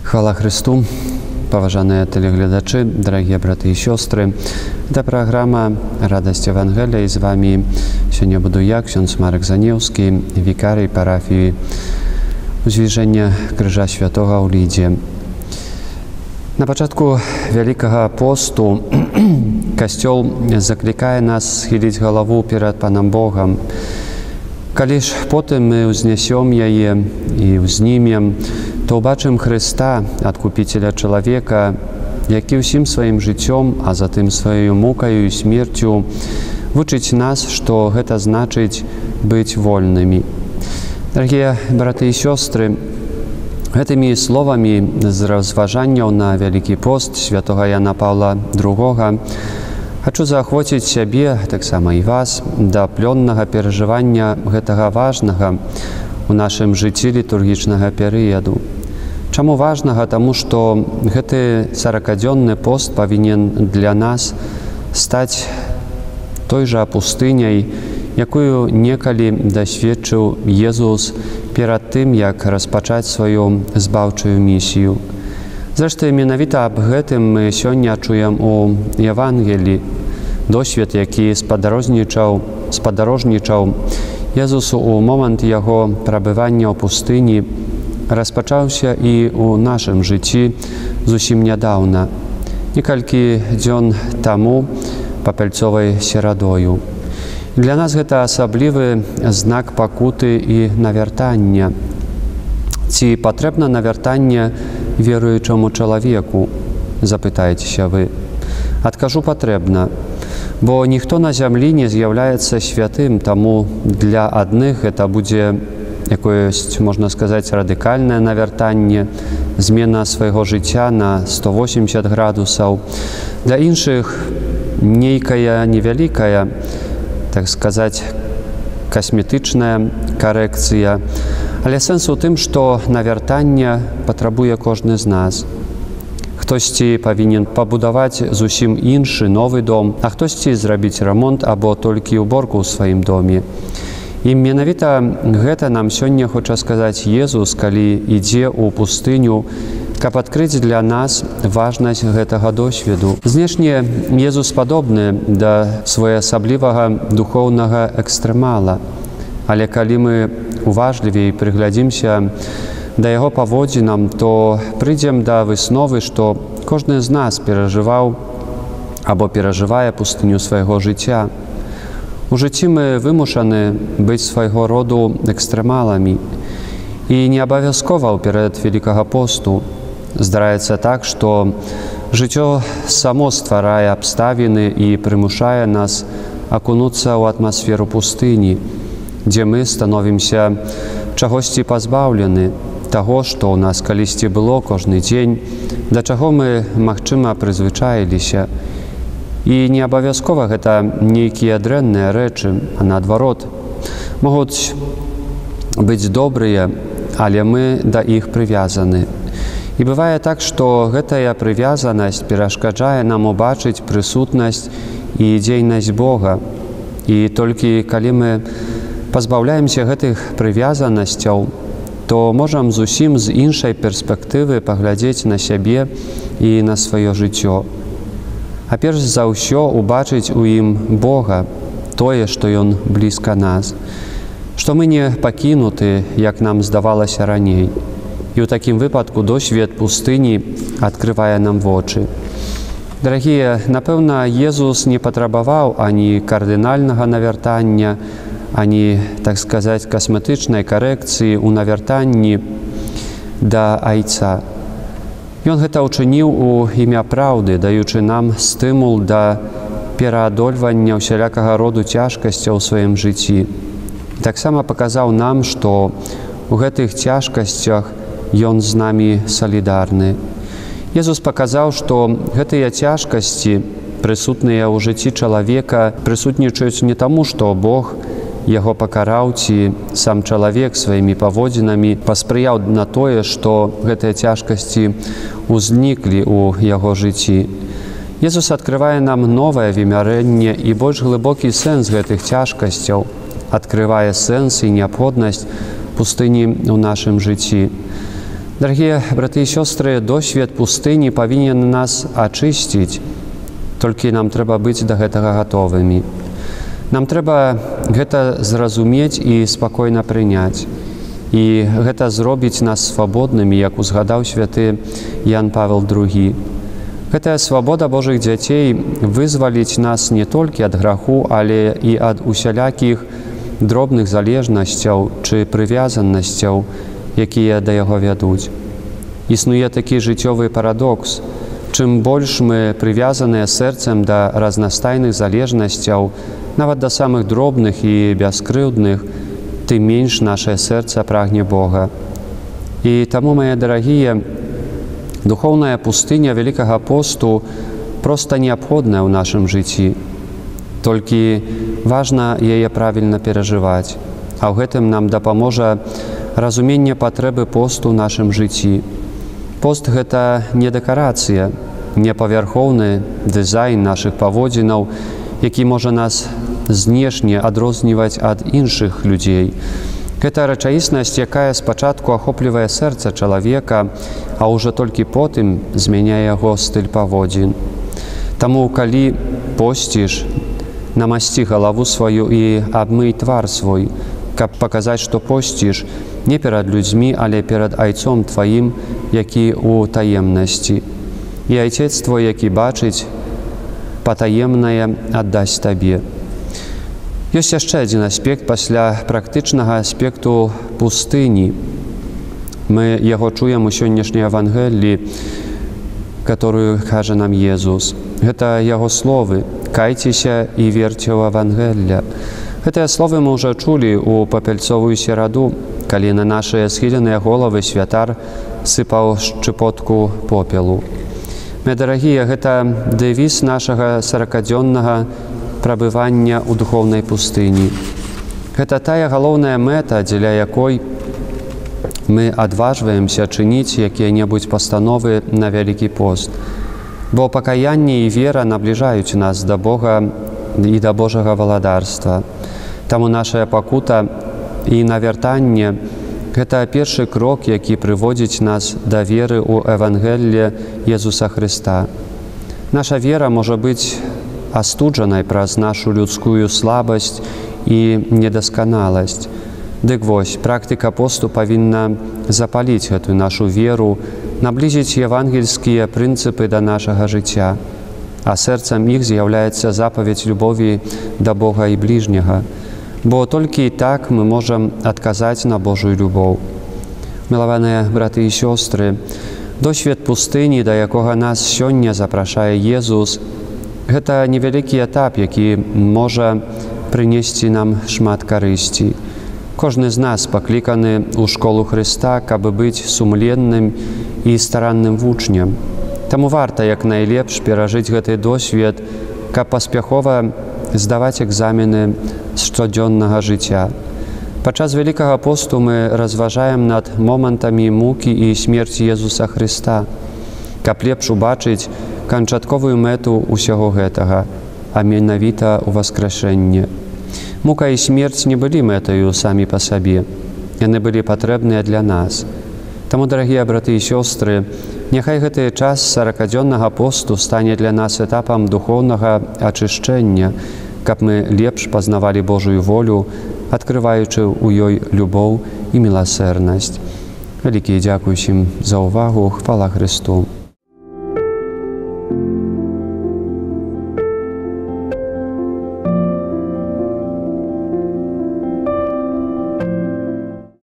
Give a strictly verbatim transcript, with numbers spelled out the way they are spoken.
Хвала Христу, поважаныя тэлегледачы, дарагія браты і сёстры. Это программа «Радость Евангелия», и с вами сегодня буду я, ксёндз Марек Занеўскі, викарий парафии Узвіжэння Крыжа Святого ў Лідзе. На пачатку Вялікага посту Касцёл заклікае нас схіліць галаву перад Панам Богам. Калі ж потым мы ўзнясём яе і ўзнімем, то ўбачым Хрыста, адкупіцеля чалавека, які ўсім сваім жыццём, а затым сваёю мукаю і смерцю вучыць нас, што гэта значыць быць вольнымі. Дарагія браты і сёстры, гэтымі словамі з разважанняў на Вялікі пост святога Яна Паўла другога хачу заахвоціць сябе, таксама і вас, да плённага перажывання гэтага важнага у нашым жыцці літургічнага перыяду. Чаму важнага? Таму што гэты саракадзённы пост павінен для нас стаць той жа пустыняй, якую некалі дасведчыў Езус перад тым, як распачаць сваю збаўчую місію. Зрэшты, менавіта аб гэтым мы сёння чуем у Евангеліі. Досвед, які спадарожнічаў, спадарожнічаў Езусу ў момант яго прабывання ў пустыні, распачаўся і ў нашым жыцці зусім нядаўна, некалькі дзён таму папяльцовай серадою. Для нас гэта асаблівы знак пакуты і навяртання. Ці патрэбна навяртанне веруючаму чалавеку, запытаецеся вы. Адкажу, патрэбна, бо ніхто на зямлі не з'яўляецца святым, таму для адных гэта будзе якоеś, можна сказаць, радыкальнае навяртанне, змена свайго жыцця на сто восемьдесят градусаў. Для іншых нейкая невялікая, так сказаць, касметычная карэкцыя. Але сэнс у тым, што навяртання патрабуе кожны з нас. Хтосьці павінен пабудаваць зусім іншы новы дом, а хтосьці зрабіць рамонт або толькі ўборку ў сваім доме. І менавіта гэта нам сёння хоча сказаць Езус, калі ідзе ў пустыню, каб адкрыць для нас важнасць гэтага досведу. Знешне Езус падобны да своеасаблівага духоўнага экстрэмала. Але калі мы уважлівей прыглядзімся да яго паводзінам, то прыйдзем да высновы, што кожны з нас перажываў або перажывае пустыню свайго жыцця. У жыцці мы вымушаны быць свайго роду экстрэмаламі. І не абавязкова ў перыяд Вялікага посту. Здараецца так, што жыццё само стварае абставіны і прымушае нас акунуцца ў атмасферу пустыні, дзе мы становімся чагосьці пазбаўлены, таго, што ў нас калісьці было кожны дзень, да чаго мы, магчыма, прызвычаіліся. І не абавязкова гэта нейкія дрэнныя рэчы, а наадварот, могуць быць добрыя, але мы да іх прывязаны. І бывае так, што гэтая прывязанасць перашкаджае нам убачыць прысутнасць і дзейнасць Бога. І толькі калі мы пазбаўляемся гэтых прывязанасцяў, то можам зусім з іншай перспектывы паглядзець на сябе і на сваё жыццё. А перш за ўсё убачыць у ім Бога, тое, што Ён блізка нас, што мы не пакінуты, як нам здавалася раней. І ў такім выпадку досвед пустыні адкрывае нам вочы. Дарагія, напэўна, Езус не патрабаваў ані кардынальнага навяртання, ані, так сказаць, касметычнай карэкцыі ў навяртанні да Айца. Ён гэта ўчыніў у імя праўды, даючы нам стымул да пераадольвання ўсялякага роду цяжкасцяў у сваім жыцці. Таксама паказаў нам, што ў гэтых цяжкасцях Ён з намі салідарны. Езус паказаў, што гэтыя цяжкасці, прысутныя ў жыцці чалавека, прысутнічаюць не таму, што Бог яго пакараў, ці сам чалавек сваімі паводзінамі паспрыяў на тое, што гэтыя цяжкасці узніклі ў яго жыцці. Езус адкрывае нам новае вымярэнне і больш глыбокі сэнс гэтых цяжкасцяў, адкрывае сэнс і неабходнасць пустыні ў нашым жыцці. Дорогие браты и сестры, досвед пустыни повинен нас очистить, только нам треба быть до этого готовыми. Нам треба гэта зразумець і спакойна прыняць. І гэта зробіць нас свабоднымі, як узгадаў святы Ян Павел другі. Гэтая свабода Божых дзяцей вызваліць нас не толькі ад граху, але і ад усялякіх дробных залежнасцяў ці прывязанасцяў, якія да яго вядуць. Існуе такі жыццёвы парадокс. Чым больш мы прывязаныя сэрцам да разнастайных залежнасцяў, нават да самых дробных і бяскрыўдных, тым менш нашае сэрца прагне Бога. І таму, мае дарагія, духоўная пустыня Вялікага посту проста неабходная ў нашым жыцці. Толькі важна яе правільна перажываць, а ў гэтым нам дапаможа разуменне патрэбы посту ў нашым жыцці. Пост – гэта не дэкарацыя, не павярхоўны дызайн нашых паводзінаў, які можа нас знешне адрозніваць ад іншых людзей. Гэта рэчаіснасць, якая спачатку ахоплівае сэрца чалавека, а ўжо толькі потым змяняе яго стыль паводзін. Таму, калі посціш, намасці галаву сваю і абмый твар свой, каб паказаць, што посціш не перад людзьмі, але перад айцом тваім, які ў таемнасці. І айцец твой, які бачыць, патаемнае аддасць табе. Ёсць яшчэ адзін аспект пасля практычнага аспекту пустыні. Мы яго чуем у сённяшняй Евангеллі, которую кажа нам Езус. Гэта яго словы: «Кайцеся і верце ў Евангелля». Гэтыя словы мы ўжо чулі ў папяльцовую сераду, калі на нашыя схіленыя головы святар сыпаў шчыпотку попелу. Мае дарагія, гэта дэвіз нашага саракадзённага прабывання ў духоўнай пустыні. Гэта тая галоўная мэта, дзеля якой мы адважваемся чыніць якія-небудзь пастановы на Вялікі пост. Бо пакаянне і вера набліжаюць нас да Бога і да Божага валадарства. Таму нашая пакута і навяртанне – гэта першы крок, які прыводзіць нас да веры ў Евангелле Езуса Хрыста. Наша вера можа быць астуджанай праз нашу людскую слабасць і недасканаласць. Дык вось, практыка посту павінна запаліць гэтую нашу веру, наблізіць евангельскія прынцыпы да нашага жыцця, а сэрцам іх з'яўляецца запаведь любові да Бога і бліжняга. Бо толькі так мы можам адказаць на Божую любоў. Мілаваныя браты і сёстры, досвед пустыні, да якога нас сёння запрашае Езус, гэта невялікі этап, які можа прынесці нам шмат карысці. Кожны з нас пакліканы ў школу Хрыста, каб быць сумленным і старанным вучнем. Таму варта як найлепш перажыць гэты досвед, каб паспяхова здаваць экзамены штодзённага жыцця. Падчас Вялікага посту мы разважаем над момантамі мукі і смерці Езуса Хрыста, каб лепш убачыць канчатковую мэту ўсяго гэтага, а менавіта ў васкрашэнне. Мука і смерць не былі мэтаю самі па сабе, яны былі патрэбныя для нас. Таму, дарагія браты і сёстры, няхай гэты час саракадзённага посту стане для нас этапам духоўнага ачышчэння, каб мы лепш пазнавалі Божую волю, адкрываючы ў ёй любоў і міласэрнасць. Вялікі дзякуй усім за ўвагу. Хвала Хрысту.